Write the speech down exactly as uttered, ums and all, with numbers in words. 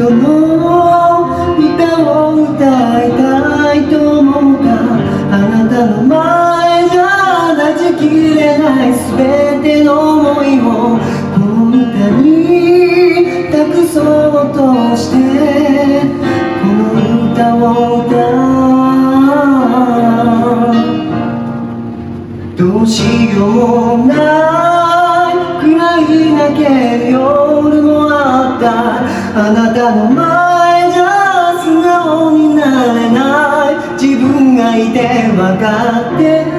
度の歌を歌いたいと思った。あなたの前じゃ断ち切れない全ての想いをこの歌に託そうとしてこの歌を歌う。どうしようもないくらい泣ける夜もあった。あなたの前じゃ素直になれない自分がいて分かってる。